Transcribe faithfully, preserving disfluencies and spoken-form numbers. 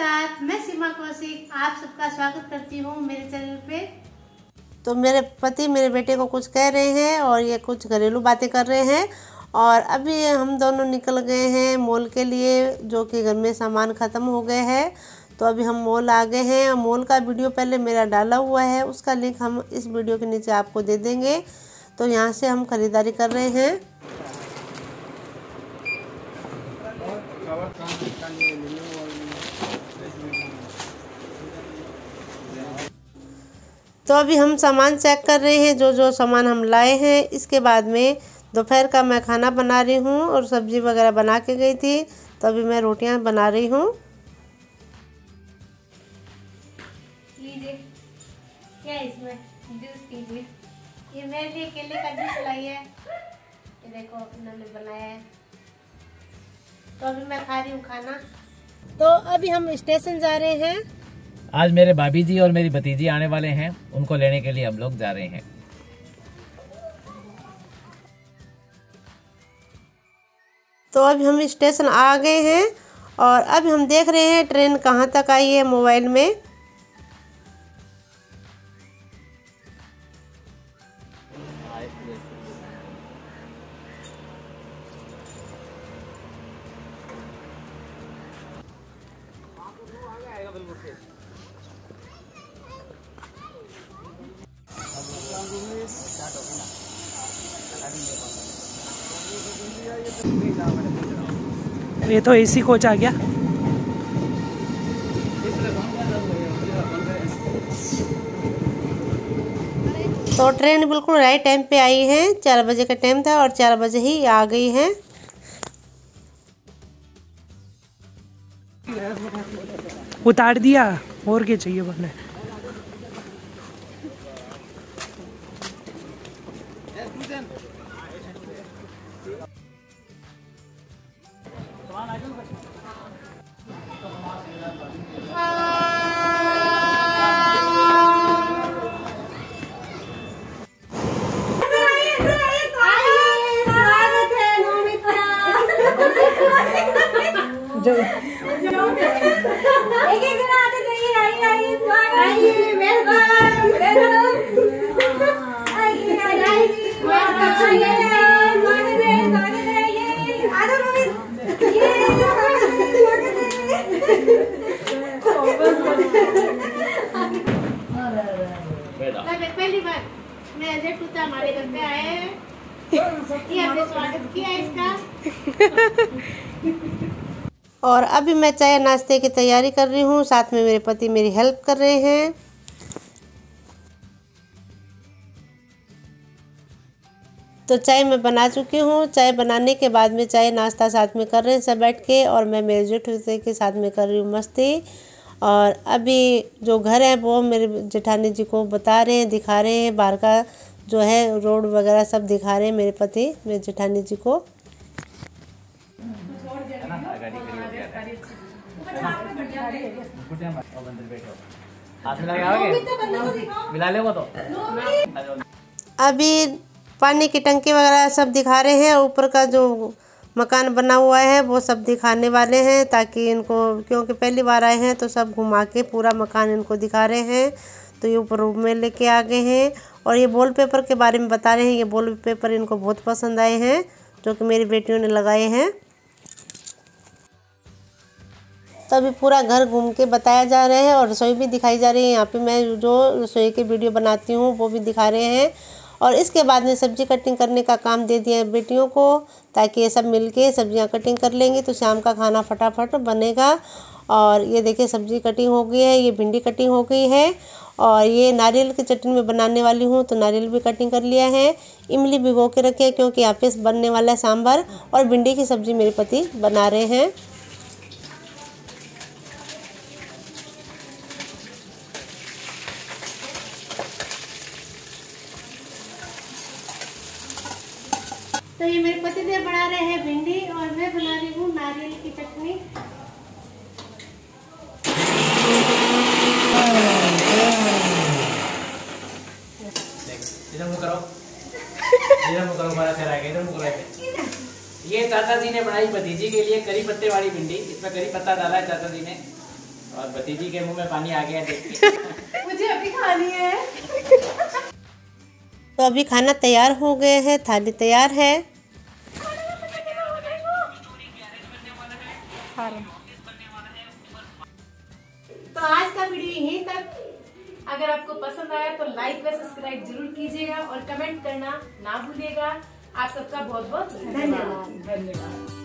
नमस्कार, मैं सीमा कौशिक आप सबका स्वागत करती हूँ मेरे चैनल पे। तो मेरे पति मेरे बेटे को कुछ कह रहे हैं और ये कुछ घरेलू बातें कर रहे हैं। और अभी हम दोनों निकल गए हैं मॉल के लिए, जो कि घर में सामान ख़त्म हो गए हैं। तो अभी हम मॉल आ गए हैं। मॉल का वीडियो पहले मेरा डाला हुआ है, उसका लिंक हम इस वीडियो के नीचे आपको दे देंगे। तो यहाँ से हम खरीदारी कर रहे हैं। तो अभी हम सामान चेक कर रहे हैं, जो जो सामान हम लाए हैं। इसके बाद में दोपहर का मैं खाना बना रही हूँ और सब्जी वगैरह बना के गई थी, तो अभी मैं रोटियां बना रही हूँ। क्या इसमें जूस कीजिए। ये मेरे लिए केले का जूस लाई है, ये देखो इन्होंने बनाया है। तो अभी मैं खा रही हूँ खाना। तो अभी हम स्टेशन जा रहे हैं। आज मेरे भाभी जी और मेरी भतीजी आने वाले हैं, उनको लेने के लिए हम लोग जा रहे हैं। तो अभी हम स्टेशन आ गए हैं और अभी हम देख रहे हैं ट्रेन कहाँ तक आई है मोबाइल में। ये तो एसी कोच आ गया। तो ट्रेन बिल्कुल राइट टाइम पे आई है। चार बजे का टाइम था और चार बजे ही आ गई है। उतार दिया, और क्या चाहिए बोले। जो एक एक जना आते जाइए, आइए आइए स्वागत, आइए वेलकम वेलकम, आइए आइए वेलकम, आइए स्वागत है स्वागत है। ये आदर रोहित, ये स्वागत है। पहली बार मैं अजय टूटा हमारे घर पे आए हैं, ये हमने स्वागत किया इसका। और अभी मैं चाय नाश्ते की तैयारी कर रही हूँ, साथ में मेरे पति मेरी हेल्प कर रहे हैं। तो चाय मैं बना चुकी हूँ। चाय बनाने के बाद में चाय नाश्ता साथ में कर रहे हैं सब बैठ के, और मैं मेरे जेठू के साथ में कर रही हूँ मस्ती। और अभी जो घर है वो मेरे जेठानी जी को बता रहे हैं, दिखा रहे हैं, बाहर का जो है रोड वगैरह सब दिखा रहे हैं मेरे पति मेरे जेठानी जी को। मिला ले वो तो। अभी पानी की टंकी वगैरह सब दिखा रहे हैं। ऊपर का जो मकान बना हुआ है वो सब दिखाने वाले हैं, ताकि इनको, क्योंकि पहली बार आए हैं तो सब घुमा के पूरा मकान इनको दिखा रहे हैं। तो ये ऊपर रूम में लेके आ गए हैं और ये वॉल पेपर के बारे में बता रहे हैं। ये वॉल पेपर इनको बहुत पसंद आए हैं, जो कि मेरी बेटियों ने लगाए हैं। तो अभी पूरा घर घूम के बताया जा रहा है और रसोई भी दिखाई जा रही है। यहाँ पे मैं जो रसोई की वीडियो बनाती हूँ वो भी दिखा रहे हैं। और इसके बाद में सब्जी कटिंग करने का काम दे दिया है बेटियों को, ताकि ये सब मिलके सब्जियाँ कटिंग कर लेंगे तो शाम का खाना फटाफट बनेगा। और ये देखिए सब्जी कटिंग हो गई है, ये भिंडी कटिंग हो गई है, और ये नारियल की चटनी में बनाने वाली हूँ तो नारियल भी कटिंग कर लिया है। इमली भिगो के रखे क्योंकि यहाँ पे बनने वाला है सांभर, और भिंडी की सब्जी मेरे पति बना रहे हैं। तो ये मेरे पति देव बना रहे हैं भिंडी और मैं बना रही हूँ नारियल की चटनी। इधर मुँह करो, इधर मुँह करो, बड़ा तेरा इधर मुँह करो। ये चाचा जी ने बनाई भतीजी के लिए करी पत्ते वाली भिंडी। इसमें करी पत्ता डाला है चाचा जी ने, और भतीजी के मुंह में पानी आ गया देख के। मुझे अभी खानी है। तो अभी खाना तैयार हो गए हैं, थाली तैयार है। तो आज का वीडियो यहीं तक। अगर आपको पसंद आया तो लाइक व सब्सक्राइब जरूर कीजिएगा और कमेंट करना ना भूलिएगा। आप सबका बहुत बहुत धन्यवाद। धन्यवाद।